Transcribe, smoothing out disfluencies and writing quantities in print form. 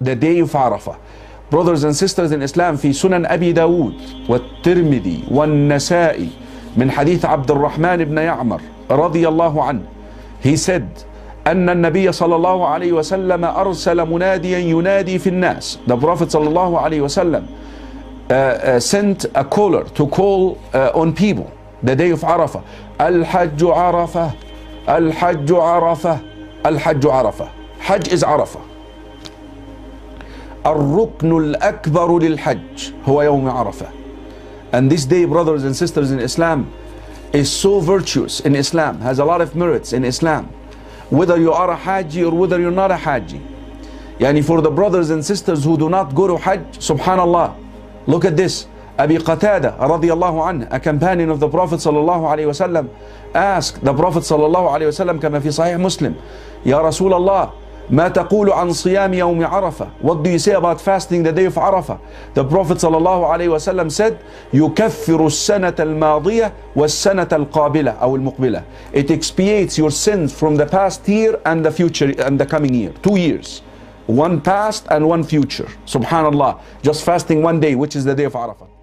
the day of Arafah. Brothers and sisters in Islam, في سنن أبي داود والترمذي والنسائي من حديث عبد الرحمن بن يعمر رضي الله عنه, he said أن النبي صلى الله عليه وسلم أرسل مناديا ينادي في الناس. The Prophet صلى الله عليه وسلم sent a caller to call on people the day of Arafah. الحج عرفة, الحج عرفة, الحج عرفة. Hajj is Arafah. الركن الأكبر للحج هو يوم عرفة. And this day, brothers and sisters in Islam, is so virtuous in Islam, has a lot of merits in Islam, whether you are a Haji or whether you're not a Haji. Yani for the brothers and sisters who do not go to Hajj, subhanallah, look at this. Abi Qatada radiyallahu anh, a companion of the Prophet sallallahu alayhi wa sallam, asked the Prophet sallallahu alayhi wa sallam, كما في صحيح Muslim, Ya Rasulullah, ما تقول عن صيام يوم عرفة? What do you say about fasting the day of Arafah? The Prophet sallallahu alayhi wa sallam said, يكفر السنة الماضية والسنة القابلة أو المقبلة. It expiates your sins from the past year and the future and the coming year. 2 years. One past and one future. Subhanallah. Just fasting one day, which is the day of Arafah.